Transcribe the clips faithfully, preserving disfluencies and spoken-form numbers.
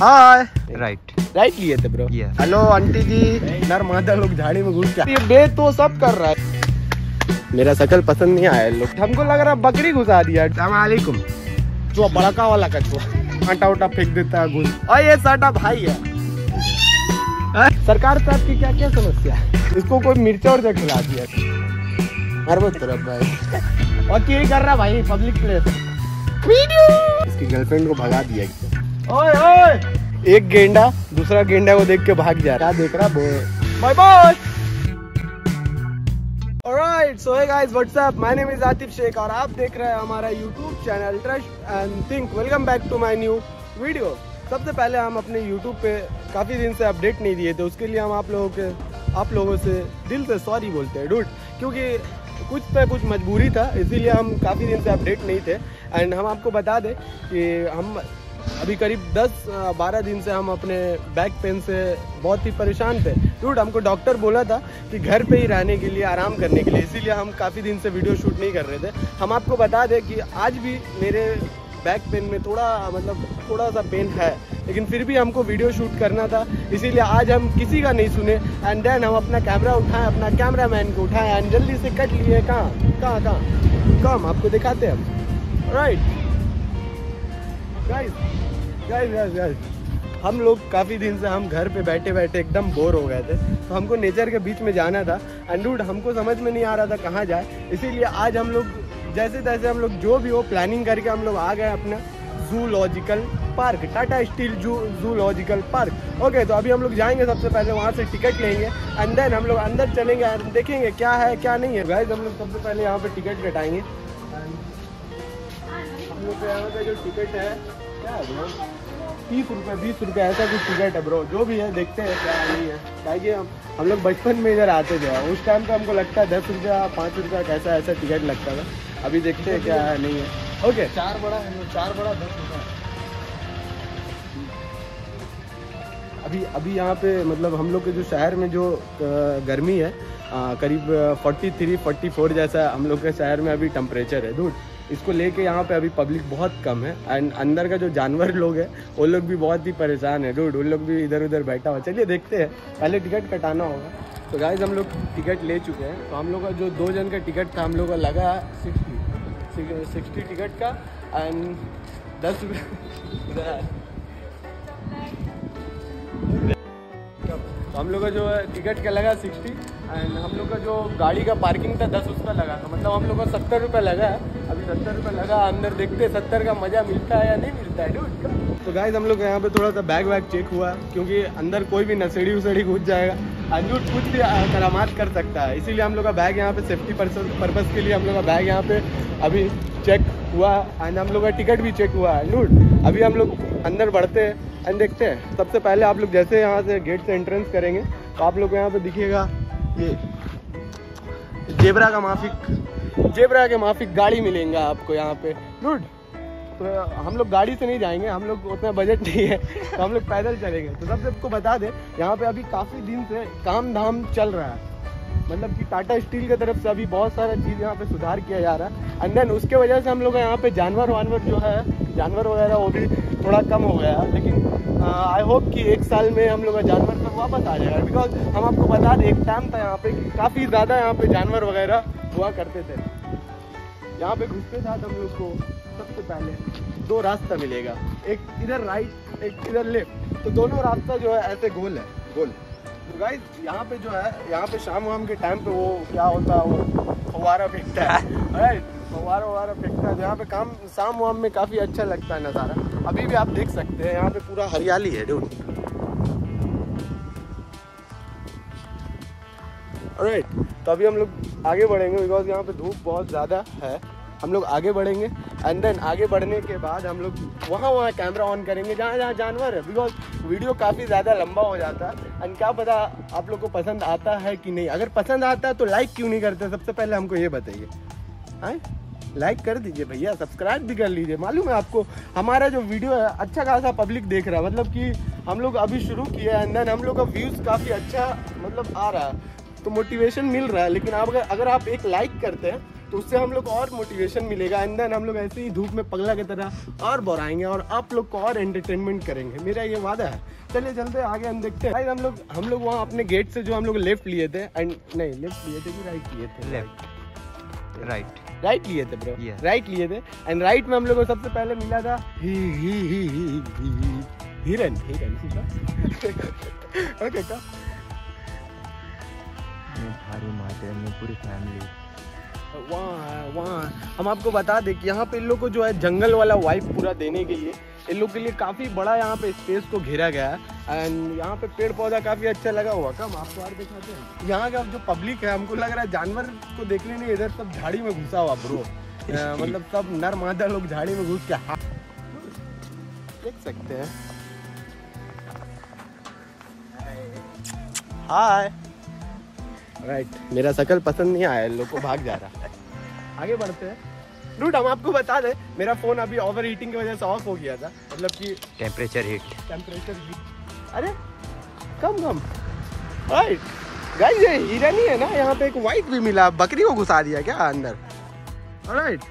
हाय। Right right लिए थे bro. Hello aunty जी। नर मादा लोग झाड़ी में घुस के ये बे तो सब कर रहा है। मेरा शकल पसंद नहीं आया लोग, हमको लग रहा बकरी घुसा दिया। अस्सलामुअलैकुम। जो बड़का वाला कछुआ आटा उटा फेंक देता है घुस। और ये साटा भाई है। सरकार साहब की क्या क्या समस्या है? इसको कोई मिर्चा और खिला दिया। अरे तरफ भाई और क्या कर रहा भाई पब्लिक प्लेस वीडियो। इसकी गर्लफ्रेंड को भगा दिया। ओए ओए एक गेंडा दूसरा गेंडा को देख के भाग जा रहा। देख रहा bye bye. Alright so hey guys what's up, my name is Atif Shaikh और आप देख रहे हैं हमारा YouTube channel Trust and Think. Welcome back to my new video. सबसे पहले हम अपने यूट्यूब पे काफ़ी दिन से अपडेट नहीं दिए थे, उसके लिए हम आप लोगों के आप लोगों से दिल से सॉरी बोलते हैं डूड, क्योंकि कुछ पे कुछ मजबूरी था, इसीलिए हम काफ़ी दिन से अपडेट नहीं थे। एंड हम आपको बता दें कि हम अभी करीब दस बारह दिन से हम अपने बैक पेन से बहुत ही परेशान थे डूड। हमको डॉक्टर बोला था कि घर पे ही रहने के लिए, आराम करने के लिए, इसीलिए हम काफ़ी दिन से वीडियो शूट नहीं कर रहे थे। हम आपको बता दें कि आज भी मेरे बैक पेन में थोड़ा मतलब थोड़ा सा पेन है, लेकिन फिर भी हमको वीडियो शूट करना था, इसीलिए आज हम किसी का नहीं सुने। एंड देन हम अपना कैमरा उठाएं, अपना कैमरा मैन को उठाएं एंड जल्दी से कट लिए। कहाँ कहाँ कहाँ कहाँ हम आपको दिखाते हैं हम। Right guys guys guys guys हम लोग काफ़ी दिन से हम घर पे बैठे बैठे एकदम बोर हो गए थे, तो हमको नेचर के बीच में जाना था। एंड डूड हमको समझ में नहीं आ रहा था कहाँ जाए, इसीलिए आज हम लोग जैसे तैसे हम लोग जो भी हो प्लानिंग करके हम लोग आ गए अपना zoological park, Tata Steel zoo zoological park. Okay तो अभी हम लोग जाएंगे, सबसे पहले वहाँ से टिकट लेंगे एंड देन हम लोग अंदर चलेंगे और देखेंगे क्या है क्या नहीं है। गाइस हम लोग सबसे पहले यहाँ पे टिकट कटाएंगे। हम लोग यहाँ पे जो टिकट है क्या है ब्रो, तीस रुपये बीस रुपये ऐसा कुछ टिकट है ब्रो। जो भी है देखते हैं क्या नहीं है, ताकि हम हम लोग बचपन में इधर आते थे, उस टाइम पे हमको लगता है दस रुपया पाँच रुपया कैसा ऐसा टिकट लगता था। अभी देखते हैं क्या है नहीं है। ओके चार बड़ा है, चार बड़ा दस रुपया। अभी अभी यहाँ पे मतलब हम लोग के जो शहर में जो गर्मी है आ, करीब तैंतालीस चौवालीस जैसा हम लोग के शहर में अभी टेम्परेचर है डूड। इसको लेके यहाँ पे अभी पब्लिक बहुत कम है एंड अंदर का जो जानवर लोग हैं वो लोग भी बहुत ही परेशान है डूड। उन लोग भी इधर उधर बैठा हुआ। चलिए देखते हैं, पहले टिकट कटाना होगा। तो गाइस हम लोग टिकट ले चुके हैं, तो हम लोग का जो दो जन का टिकट था हम लोग का लगा सिक्सटी सिक्सटी टिकट का एंड दस रुपये। तो हम लोग का जो है टिकट का लगा सिक्सटी एंड हम लोग का जो गाड़ी का पार्किंग था दस उसका लगा था, मतलब हम लोग का सत्तर रुपये लगा है। अभी सत्तर रुपये लगा, अंदर देखते सत्तर का मज़ा मिलता है या नहीं मिलता है डूड। तो गाइस हम लोग यहाँ पे थोड़ा सा बैग वैग चेक हुआ, क्योंकि अंदर कोई भी नशेड़ी उसेड़ी घुस जाएगा, अंजूट कुछ भी करामात कर सकता है, इसीलिए हम लोग का बैग यहाँ पे सेफ्टी पर्पज़ के लिए हम लोग का बैग यहाँ पे अभी चेक हुआ एंड हम लोग का टिकट भी चेक हुआ है डूड। अभी हम लोग अंदर बढ़ते हैं एंड देखते हैं। सबसे पहले आप लोग जैसे यहाँ से गेट से एंट्रेंस करेंगे तो आप लोग को यहाँ पे दिखेगा ये जेब्रा का माफिक जेब्रा के माफिक गाड़ी मिलेंगे आपको यहाँ पे डूड। तो हम लोग गाड़ी से नहीं जाएंगे, हम लोग उतना बजट नहीं है, तो हम लोग पैदल चलेंगे। तो सबसे आपको बता दें यहाँ पे अभी काफ़ी दिन से काम धाम चल रहा है, मतलब कि टाटा स्टील की तरफ से अभी बहुत सारा चीज़ यहाँ पे सुधार किया जा रहा है एंड देन उसके वजह से हम लोग यहाँ पे जानवर वानवर जो है जानवर वगैरह वो भी थोड़ा कम हो गया है। लेकिन आई होप कि एक साल में हम लोग का जानवर सब वापस आ जाएगा, बिकॉज हम आपको बता दें एक टाइम था यहाँ पे काफ़ी ज़्यादा यहाँ पे जानवर वगैरह हुआ करते थे। यहाँ पे घुसते साथ हम लोग को सबसे पहले दो रास्ता मिलेगा, एक इधर राइट एक इधर लेफ्ट, तो दोनों रास्ता जो है ऐसे गोल है गोल। तो गाइस यहाँ पे जो है यहाँ पे शाम वाम के टाइम पे वो क्या होता है वो फव्वारा फेंकता है, राइट फव्वारा ववारा फेंकता है। तो यहाँ पे काम शाम वाम में काफ़ी अच्छा लगता है नज़ारा। अभी भी आप देख सकते हैं यहाँ पे पूरा हरियाली है डूड। राइट तो अभी हम लोग आगे बढ़ेंगे, बिकॉज यहाँ पे धूप बहुत ज़्यादा है। हम लोग आगे बढ़ेंगे एंड देन आगे बढ़ने के बाद हम लोग वहाँ वहाँ कैमरा ऑन करेंगे जहाँ जहाँ जानवर है, बिकॉज वीडियो काफ़ी ज़्यादा लंबा हो जाता है एंड क्या पता आप लोग को पसंद आता है कि नहीं। अगर पसंद आता है तो लाइक क्यों नहीं करते, सबसे पहले हमको ये बताइए। हाँ लाइक कर दीजिए भैया, सब्सक्राइब भी कर लीजिए। मालूम है आपको हमारा जो वीडियो है अच्छा खासा पब्लिक देख रहा है, मतलब कि हम लोग अभी शुरू किए एंड देन हम लोग का व्यूज़ काफ़ी अच्छा मतलब आ रहा है, तो मोटिवेशन मिल रहा है। लेकिन आप अगर अगर आप एक लाइक करते हैं तो उससे हम लोग को और मोटिवेशन मिलेगा एंड देन हम लोग ऐसे ही धूप में पगला की तरह और बोराएंगे और आप लोग को और एंटरटेनमेंट करेंगे, मेरा ये वादा है। चलिए चलते आगे, हम देखते हैं। हम लोग हम लोग वहाँ अपने गेट से जो हम लोग लेफ्ट लिए थे एंड नहीं लेफ्ट लिए थे कि राइट लिए थे? लेफ्ट राइट राइट लिए थे ब्रो, yeah. राइट लिए थे एंड राइट में हम लोग को सबसे पहले मिला था ही ही ही ही ही हिरन हिरन ओके का भारी मात्रा में पूरी फैमिली वहाँ वहाँ हम आपको बता दें कि यहाँ पे इन लोग को जो है जंगल वाला वाइब पूरा देने के लिए इन लोग के लिए काफ़ी बड़ा यहाँ पे स्पेस को घेरा गया है एंड यहाँ पे पेड़ पौधा काफ़ी अच्छा लगा हुआ। कम आपको और दिखाते हैं यहाँ का जो पब्लिक है, हमको लग रहा है जानवर को देखने नहीं, इधर सब झाड़ी में घुसा हुआ ब्रो मतलब सब नर मादा लोग झाड़ी में घुस के हाँ देख सकते हैं। Hi right right. मेरा शकल पसंद नहीं आया, लोग को भाग जा रहा है। आगे बढ़ते हैं। डूड हम आपको बता दें मेरा फोन अभी ओवर हीटिंग की वजह से ऑफ हो गया था, मतलब कि टेम्परेचर हीट टेम्परेचर हीट अरे कम कम राइट गाइस, ये हिरन ही है ना, यहाँ पे एक वाइट भी मिला, बकरी को घुसा दिया क्या अंदर? राइट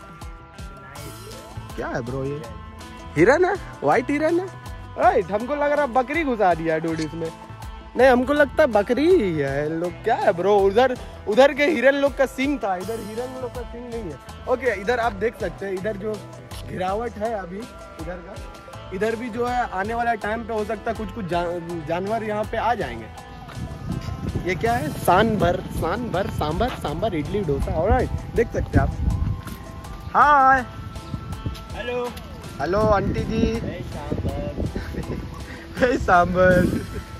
क्या है ब्रो, ये हिरन है, वाइट हिरन है राइट। हमको लग रहा बकरी घुसा दिया डूड इसमें, नहीं हमको लगता है बकरी ही है। लोग क्या है ब्रो, उधर उधर के हिरन लोग का सिंग था, इधर हिरन लोग का सिंग नहीं है। ओके इधर आप देख सकते हैं, इधर जो गिरावट है अभी इधर का, इधर भी जो है आने वाला टाइम पे हो सकता है कुछ कुछ जा, जानवर यहाँ पे आ जाएंगे। ये क्या है, सांभर सांभर सांभर सांभर इडली डोसा, ऑलराइट देख सकते हैं आप। Hi hello hello aunty ji, hey sambar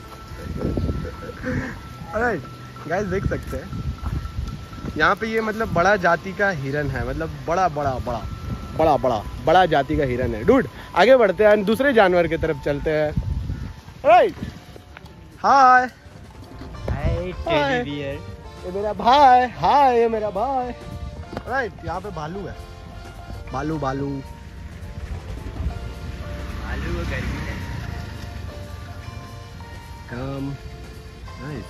alright guys देख सकते हैं यहाँ पे ये मतलब बड़ा जाति का हिरन है, मतलब बड़ा बड़ा बड़ा बड़ा बड़ा बड़ा जाति का हिरन है। डूड आगे बढ़ते हैं, दूसरे जानवर की तरफ चलते हैं। Right hi hi teddy bear, ये मेरा भाई, हाय ये मेरा भाई। राइट यहाँ पे भालू है, भालू भालू भालू गर्मी है कम नाइस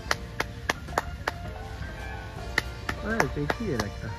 नाइस एक ही है लगता,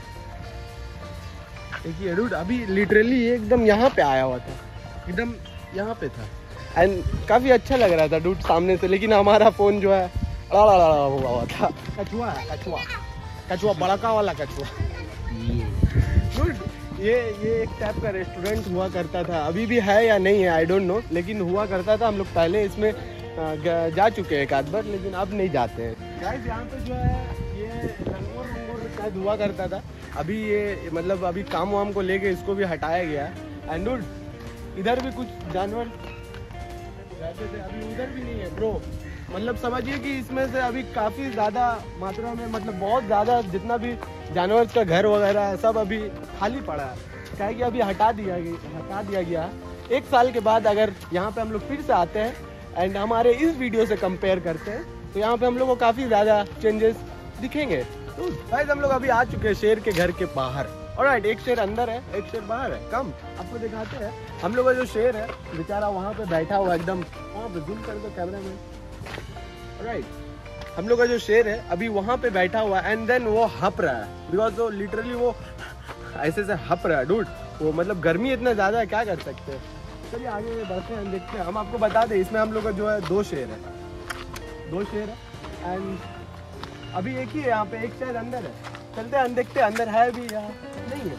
एक ही है डूड। अभी लिटरली एकदम यहाँ पे आया हुआ था, एकदम यहाँ पे था एंड काफी अच्छा लग रहा था डूड सामने से, लेकिन हमारा फोन जो है अड़ा अड़ा हुआ हुआ था। कछुआ है, कछुआ कछुआ बड़का वाला कछुआ डूड। ये ये एक टाइप का रेस्टोरेंट हुआ करता था, अभी भी है या नहीं है आई डोंट नो, लेकिन हुआ करता था। हम लोग पहले इसमें जा चुके हैं एक आध बार, लेकिन अब नहीं जाते हैं। गाइस यहाँ पे जो है ये लंगूर वंगूर शायद हुआ करता था, अभी ये मतलब अभी काम वाम को लेके इसको भी हटाया गया है। एंड डूड इधर भी कुछ जानवर रहते थे, अभी उधर भी नहीं है ब्रो। मतलब समझिए कि इसमें से अभी काफ़ी ज़्यादा मात्रा में, मतलब बहुत ज़्यादा जितना भी जानवर का घर वगैरह है सब अभी खाली पड़ा है, क्या है कि अभी हटा दिया गया हटा दिया गया एक साल के बाद अगर यहाँ पे हम लोग फिर से आते हैं एंड हमारे इस वीडियो से कंपेयर करते हैं तो यहाँ पे हम लोग को काफ़ी ज़्यादा चेंजेस दिखेंगे। तो गाइस हम लोग अभी आ चुके हैं शेर के घर के बाहर। ऑलराइट एक शेर अंदर है, एक शेर बाहर है। कम आपको दिखाते हैं हम लोग का जो शेर है बेचारा वहाँ पे बैठा हुआ एकदम, वहाँ पे जूम कर दो कैमरा में। ऑलराइट हम लोग का जो शेर है अभी वहाँ पे बैठा हुआ एंड देन वो हप रहा है, बिकॉज वो लिटरली वो ऐसे से हप रहा है डूड। वो मतलब गर्मी इतना ज़्यादा है, क्या कर सकते हैं। चलिए आगे बढ़ते हैं, देखते हैं। हम आपको बता दें इसमें हम लोग का जो है दो शेर है, दो शेर है एंड अभी एक ही है यहाँ पे, एक शेर अंदर है। चलते हैं देखते हैं अंदर है भी या नहीं है।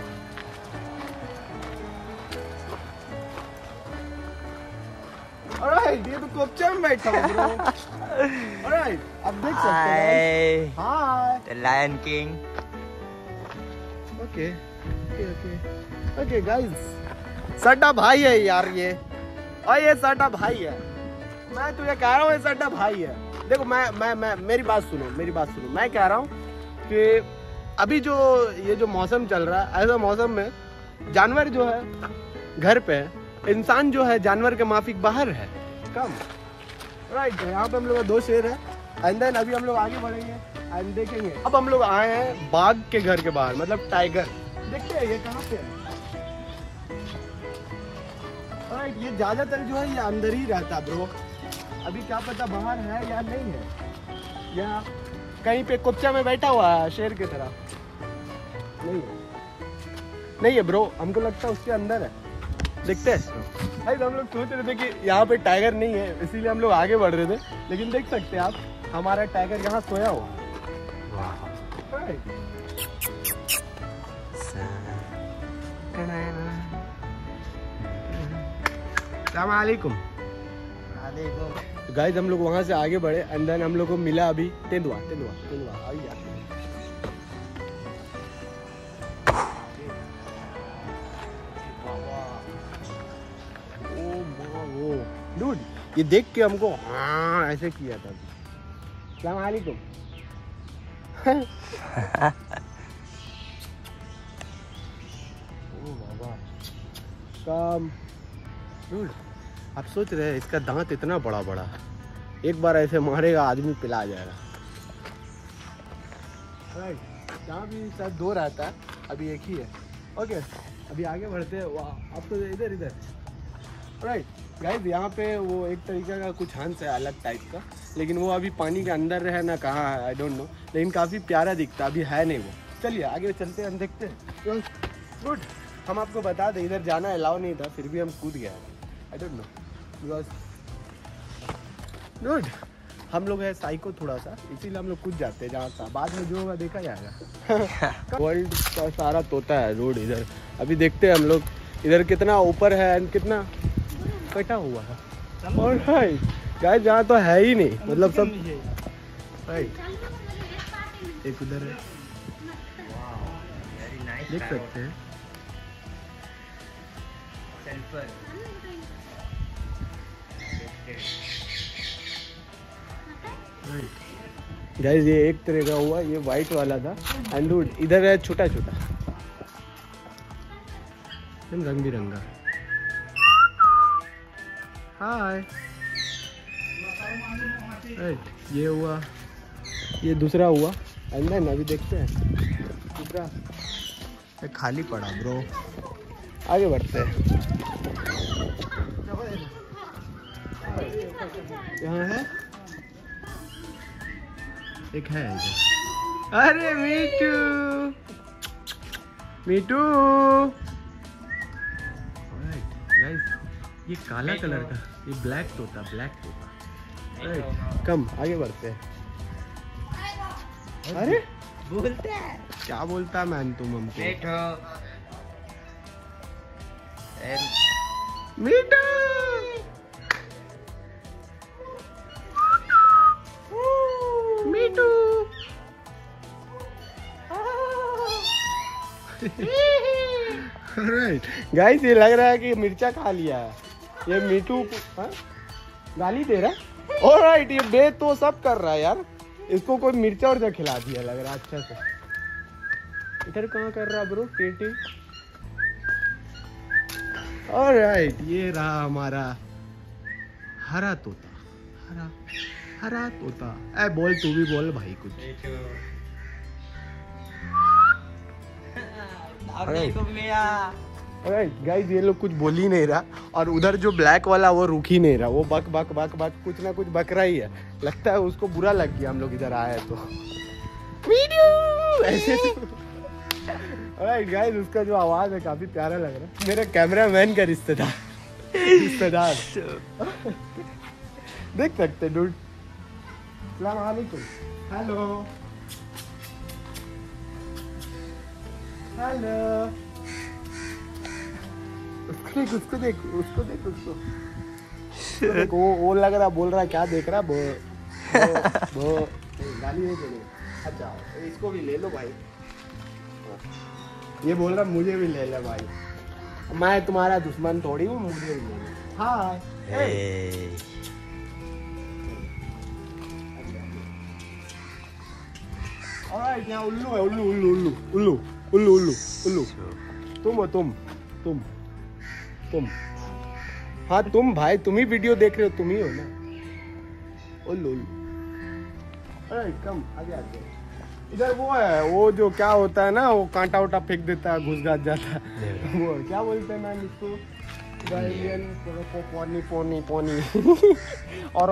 ऑलराइट ये तो कोपचा में बैठा है ब्रो। ऑलराइट अब देख सकते हैं। Hi the Lion King. Okay okay okay okay guys, सड्डा भाई है यार ये, और ये सड्डा भाई है, मैं तुझे कह रहा हूँ ये सड्डा भाई है। देखो मैं मैं मैं मेरी बात सुनो मेरी बात सुनो मैं कह रहा हूँ कि अभी जो ये जो मौसम चल रहा है, ऐसा मौसम में जानवर जो है घर पे है, इंसान जो है जानवर के माफिक बाहर है। कम राइट यहाँ पे हम लोग का दो शेर है एंड देन अभी हम लोग आगे बढ़ेंगे एंड देखेंगे। अब हम लोग आए हैं बाघ के घर के बाहर, मतलब टाइगर। देखते हैं ये कहाँ पे है। राइट ये ज्यादातर जो है ये अंदर ही रहता ब्रो, अभी क्या पता बाहर है या नहीं है, या कहीं पे कुप्चा में बैठा हुआ है शेर की तरह। नहीं है, नहीं है ब्रो, हमको लगता है उसके अंदर है। देखते हैं भाई। हम लोग सोच रहे थे कि यहाँ पे टाइगर नहीं है, इसीलिए हम लोग आगे बढ़ रहे थे, लेकिन देख सकते हैं आप हमारा टाइगर यहाँ सोया हुआ। अस्सलाम वालेकुम। गाइस हम लोग वहाँ से आगे बढ़े एंड देन हम लोग को मिला अभी तेंदुआ। तेंदुआ तेंदुआ आइए। डूड ये देख के हमको हाँ ऐसे किया था। अस्सलाम वालेकुम। ओ बाबा कम। डूड आप सोच रहे हैं इसका दांत इतना बड़ा बड़ा, एक बार ऐसे मारेगा आदमी पिला जाएगा। जहाँ भी शायद दो रहता है, अभी एक ही है। ओके अभी आगे बढ़ते हैं। वाह आप तो इधर इधर राइट गाइस। यहाँ पे वो एक तरीके का कुछ हंस है अलग टाइप का, लेकिन वो अभी पानी के अंदर है ना कहाँ है आई डोंट नो, लेकिन काफ़ी प्यारा दिखता है। अभी है नहीं वो। चलिए आगे चलते हैं, हम देखते हैं। गुड हम आपको बता दें इधर जाना अलाउ नहीं था, फिर भी हम कूद गए। I don't know because good हम लोग है साइको थोड़ा सा, इसीलिए हम लोग कूद जाते हैं जहाँ था। बाद में जो होगा देखा जाएगा। वर्ल्ड का सारा तोता है रोड इधर। अभी देखते हैं हम लोग इधर कितना ऊपर है एंड कितना कटा हुआ है। और राइट गाइस जहाँ तो है ही नहीं, मतलब सब राइट। एक उधर है देख सकते हैं। गाइस ये एक तरह का हुआ, ये वाइट वाला था एंड इधर है छोटा छोटा रंग बिरंगा। हाय राइट ये हुआ, ये दूसरा हुआ एंड देन अभी देखते हैं दूसरा खाली पड़ा ब्रो। आगे बढ़ते हैं। यहाँ है एक है इधर। अरे मीठू मीठू गाइस ये काला कलर का, ये ब्लैक तोता ब्लैक तोता राइट। कम आगे बढ़ते हैं। अरे बोलता है क्या बोलता मैन तुम हमको? मीठू मीठू राइट गाइस ये लग रहा है कि मिर्चा खा लिया है ये मीठू। गाली दे रहा है। ऑलराइट ये बे तो सब कर रहा है यार, इसको कोई मिर्चा और खिला दिया लग रहा है अच्छा से। इधर कहाँ कर रहा ब्रो टीटी? ऑलराइट ये रहा हमारा हरा तोता। हरा हरा तोता। ए बोल तू भी बोल भाई कुछ। राइट गाइस ये लोग कुछ बोल ही नहीं रहा, और उधर जो ब्लैक वाला वो रुक ही नहीं रहा, वो बक बक बक बक कुछ ना कुछ बक रहा ही है। लगता है उसको बुरा लग गया हम लोग इधर आए तो वीडियो ऐसे। राइट गाइस उसका जो आवाज है काफी प्यारा लग रहा है। मेरे कैमरामैन का रिश्तेदार रिश्तेदार देख सकते डूड। अस्सलाम वालेकुम। हेलो हेलो उसको देख उसको देख उसको देख उसको देख वो वो लग रहा बोल रहा क्या देख रहा? बो बो गाली नहीं देनी। अच्छा इसको भी ले लो भाई। ये बोल रहा मुझे भी ले ले भाई, मैं तुम्हारा दुश्मन थोड़ी हूँ, मुझे भी ले लो। हाँ ऑलराइट यहाँ उल्लू है। उल्लू उल्लू उल्लू उल्लू उल्लू उल्लू उल्लू तुम हो तुम तुम तुम हाँ तुम भाई तुम ही वीडियो देख रहे हो, तुम ही हो ना उल्लू उल्लू। ऑलराइट कम आगे आते हैं। इधर वो है वो जो क्या होता है ना, वो कांटा उटा फेंक देता है, घुस घास जाता है। वो क्या बोलते हैं मैम इसको? गाइलियन पोनी पोनी पोनी और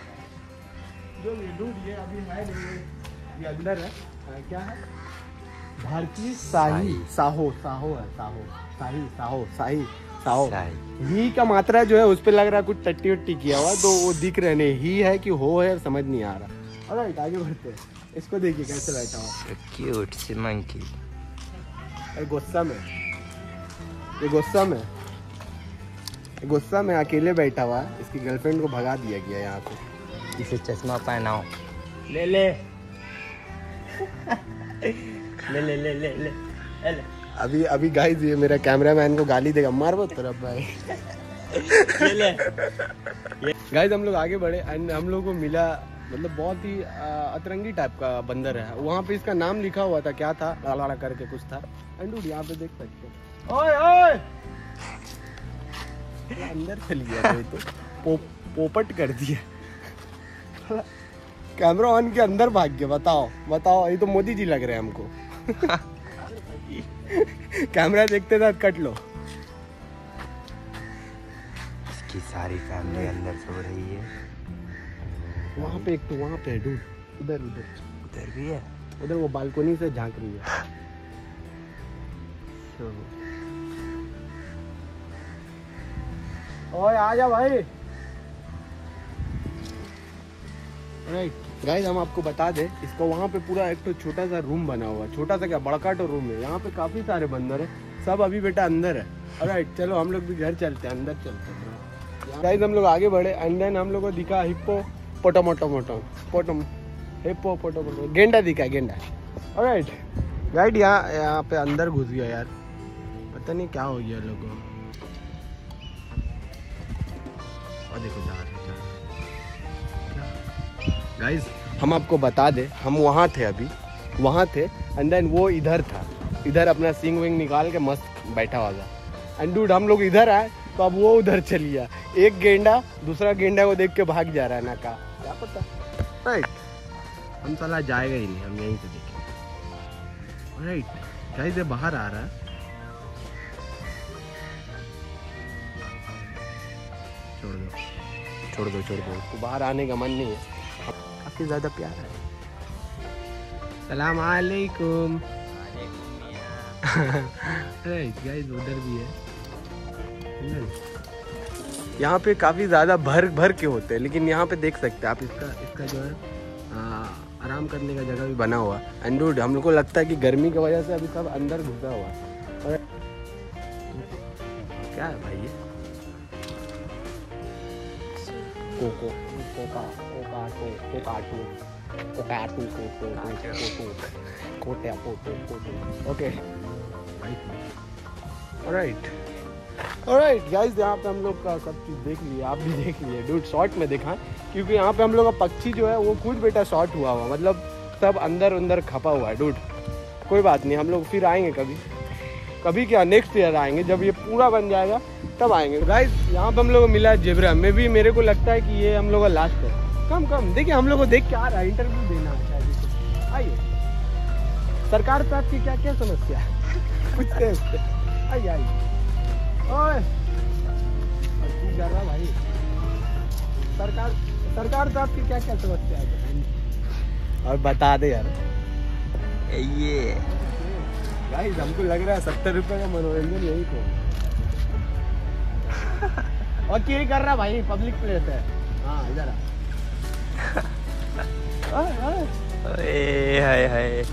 जो ये दूध ये अभी है नहीं, ये अंदर है। आ, क्या है भारतीय शाही साहो साहो है साहो शाही साहो शाही साहो ही का मात्रा जो है उस पे लग रहा है कुछ टट्टी वट्टी किया हुआ, तो वो दिख रहे नहीं ही है कि हो है समझ नहीं आ रहा। ऑलराइट आगे बढ़ते हैं। इसको देखिए कैसे बैठा हुआ, क्यूट सी मंकी। गुस्सा में ये गुस्सा में गुस्सा में अकेले बैठा हुआ है। इसकी गर्लफ्रेंड को भगा दिया गया यहाँ पे। इसे चश्मा पहनाओ। ले ले ले ले ले ले ले ले। अभी अभी गाइस ये मेरा कैमरामैन को गाली देगा, मार वो तरफ भाई। ले ले गाइस हम लोग आगे बढ़े एंड हम लोग को मिला मतलब बहुत ही अतरंगी टाइप का बंदर है। वहाँ पे इसका नाम लिखा हुआ था, क्या था, लाड़ा करके कुछ था। एंड यहाँ पे देख सकते हो। ओए ओए अंदर चल गया कोई तो पो, पोपट कर दिया। कैमरा ऑन के अंदर भाग गया। बताओ बताओ, ये तो मोदी जी लग रहे हैं हमको। कैमरा देखते साथ कट लो। इसकी सारी फैमिली अंदर सो रही है। वहाँ पे एक तो वहाँ पे है डूड, उधर उधर उधर भी है, उधर वो बालकोनी से झांक रही है। ओए आ जा भाई। राइट गाइस हम आपको बता दें, इसको वहाँ पे पूरा एक तो छोटा सा रूम बना हुआ है। छोटा सा क्या, बड़का तो रूम है। यहाँ पे काफी सारे बंदर है, सब अभी बेटा अंदर है। राइट चलो हम लोग भी घर चलते हैं, अंदर चलते हैं। गाइस हम लोग आगे बढ़े एंड देन हम लोग को दिखा हिप्पो पोटो मोटो मोटो पोटो हिप्पो पोटो मोटो गेंडा दिखा, गेंडा। राइट गाइड यहाँ यहाँ पे अंदर घुस गया यार, पता नहीं क्या हो गया लोगों को। और देखो जा रहे गाइस हम आपको बता दे, हम वहाँ थे अभी, वहाँ थे एंड देन वो इधर था, इधर अपना सिंग विंग निकाल के मस्त बैठा हुआ था। एंड डूड हम लोग इधर आए तो अब वो उधर चल गया। एक गेंडा दूसरा गेंडा को देख के भाग जा रहा है ना, का क्या पता। राइट हम साला जाएगा ही नहीं, हम यहीं से देखेंगे। राइट गाइस ये बाहर आ रहा है। छोड़ दो छोड़ दो छोड़ दो, उसको बाहर आने का मन नहीं है, काफी ज्यादा प्यार है। सलाम अलैकुम। राइट गाइस उधर भी है। यहाँ पे काफी ज्यादा भर भर के होते हैं, लेकिन यहाँ पे देख सकते हैं आप इसका इसका जो है आ, आराम करने का जगह भी बना हुआ। एंड डूड हम लोग को लगता है कि गर्मी की वजह से अभी सब अंदर घुसा हुआ है। और क्या है भाई ये कोको कोका कोका तो कोका तो कोका तो कोको कोटे कोटे कोटे ओके ऑलराइट ऑलराइट गाइस यहाँ पे हम लोग का सब चीज़ देख लिए, आप भी देख लिए डूड, शॉर्ट में देखा क्योंकि यहाँ पे हम लोग का पक्षी जो है वो खुद बेटा शॉर्ट हुआ हुआ, मतलब सब अंदर अंदर खपा हुआ है डूड। कोई बात नहीं, हम लोग फिर आएंगे कभी कभी क्या नेक्स्ट ईयर आएंगे, जब ये पूरा बन जाएगा तब आएंगे। गाइस यहाँ पे हम लोग को मिला जेब्रा में भी, मेरे को लगता है कि ये हम लोग का लास्ट है। कम कम देखिए हम लोग को देख के आ रहा है, इंटरव्यू देना है शायद। आइए सरकार साहब की क्या क्या समस्या है पूछते हैं उससे। आइए आइए ओए कर रहा भाई, सरकार सरकार साहब की क्या क्या समस्या है और बता दे यार। ये गाइस हमको लग रहा है सत्तर रुपए का मनोरंजन यही को। और क्या कर रहा भाई, पब्लिक प्लेस है। हाँ इधर हाय हाय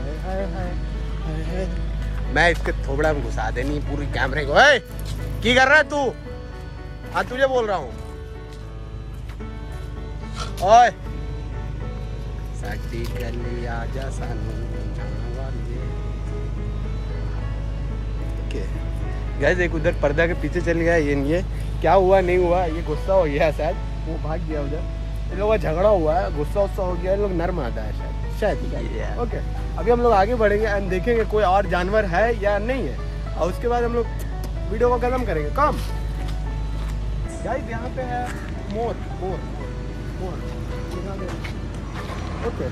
मैं इसके थोबड़ा में घुसा देनी पूरी कैमरे को। ए की कर रहा है तू? हाँ तुझे बोल रहा हूँ। ओए साडी गली आजा सानू गाइस एक उधर पर्दा के पीछे चल गया। ये ये क्या हुआ नहीं हुआ, ये गुस्सा हो गया शायद, वो भाग गया उधर। इन लोगों का झगड़ा हुआ है, गुस्सा उस्सा हो गया, लोग नर्म आता है शायद शायद yeah. ओके अभी हम लोग आगे बढ़ेंगे एंड देखेंगे कोई और जानवर है या नहीं है, और उसके बाद हम लोग वीडियो को खत्म करेंगे। कम गाइस यहाँ पे है मोर मोर मोर ओके।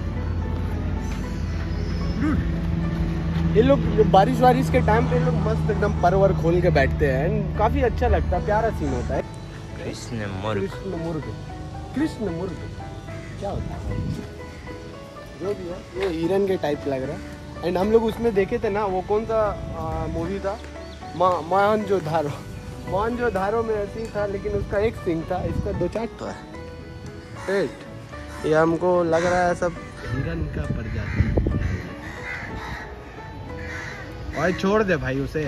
ये लोग बारिश वारिश के टाइम पे लोग मस्त एकदम परवर खोल के बैठते हैं एंड काफी अच्छा लगता है, प्यारा सीन होता है। कृष्ण मुर्ग कृष्ण मुर्ग कृष्ण मुर्ग क्या होता है जो भी है, ये हिरन के टाइप लग रहा है। एंड हम लोग उसमें देखे थे ना, वो कौन सा मूवी था, मोहनजोदारो। मोहनजोदारो में ऐसे ही था, लेकिन उसका एक सिंह था, इसका दो चार तो है। एट ये हमको लग रहा है सब हिरन का प्रजाति। भाई छोड़ दे भाई उसे,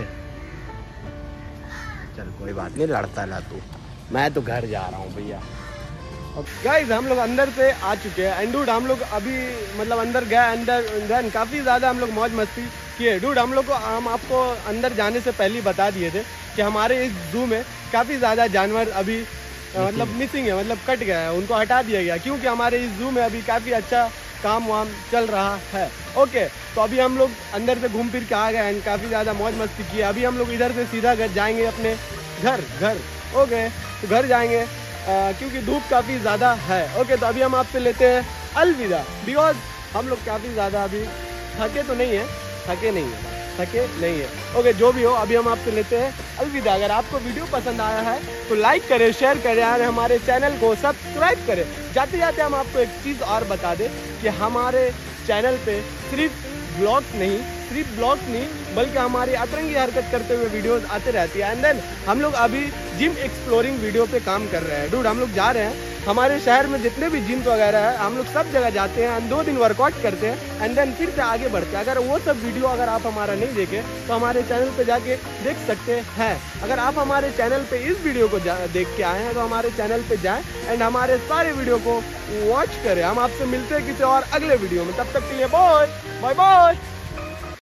चल कोई बात नहीं, लड़ता ला तू, मैं तो घर जा रहा हूँ भैया। अब गाइस हम लोग अंदर से आ चुके हैं एंड डूड हम लोग अभी मतलब अंदर गए, अंदर देन काफ़ी ज़्यादा हम लोग मौज मस्ती किए। डूड हम लोग को हम आपको अंदर जाने से पहले ही बता दिए थे कि हमारे इस जू में काफ़ी ज़्यादा जानवर अभी मतलब मिसिंग है, मतलब कट गया है, उनको हटा दिया गया, क्योंकि हमारे इस जू में अभी काफ़ी अच्छा काम वाम चल रहा है। ओके, तो अभी हम लोग अंदर से घूम फिर के आ गए एंड काफ़ी ज़्यादा मौज मस्ती की। अभी हम लोग इधर से सीधा घर जाएंगे अपने घर घर ओके, तो घर जाएंगे आ, क्योंकि धूप काफ़ी ज़्यादा है। ओके, तो अभी हम आपसे लेते हैं अलविदा, बिकॉज हम लोग काफ़ी ज़्यादा अभी थके तो नहीं है, थके नहीं है थके नहीं है ओके, जो भी हो अभी हम आपसे लेते हैं अलविदा। अगर आपको वीडियो पसंद आया है तो लाइक करें, शेयर करें और हमारे चैनल को सब्सक्राइब करें। जाते जाते हम आपको एक चीज़ और बता दें कि हमारे चैनल पे सिर्फ ब्लॉग्स नहीं सिर्फ ब्लॉग्स नहीं बल्कि हमारी अतरंगी हरकत करते हुए वीडियोस आते रहती है। एंड देन हम लोग अभी जिम एक्सप्लोरिंग वीडियो पे काम कर रहे हैं। डूड हम लोग जा रहे हैं, हमारे शहर में जितने भी जिम वगैरह है हम लोग सब जगह जाते हैं, दो दिन वर्कआउट करते हैं एंड देन फिर से आगे बढ़ते हैं। अगर वो सब वीडियो अगर आप हमारा नहीं देखे तो हमारे चैनल पे जाके देख सकते हैं। अगर आप हमारे चैनल पे इस वीडियो को देख के आए हैं तो हमारे चैनल पे जाएं एंड हमारे सारे वीडियो को वॉच करें। हम आपसे मिलते हैं किसी और अगले वीडियो में, तब तक के लिए बाय बाय बाय।